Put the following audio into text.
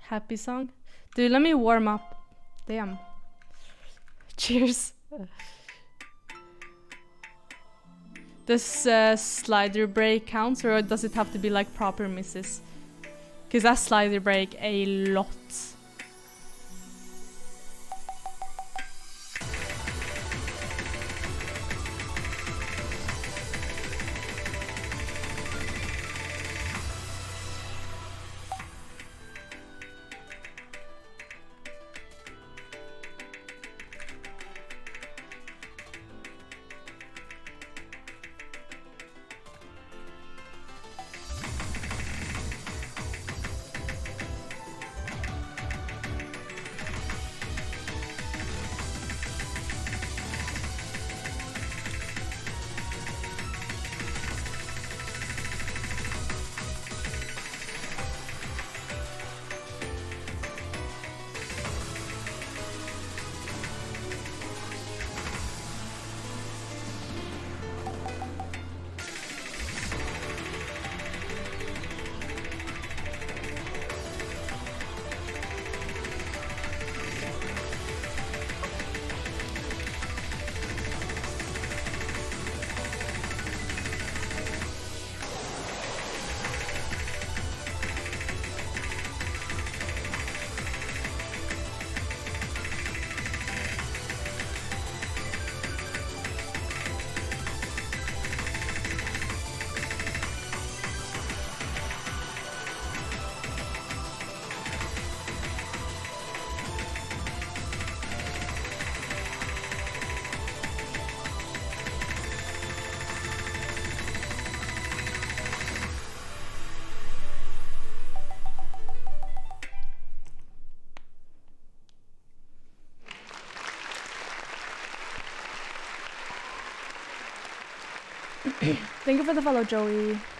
Happy song. Dude, let me warm up. Damn. Cheers. Does slider break counts, or does it have to be like proper misses? Because I slider break a lot. Thank you for the follow, Joey.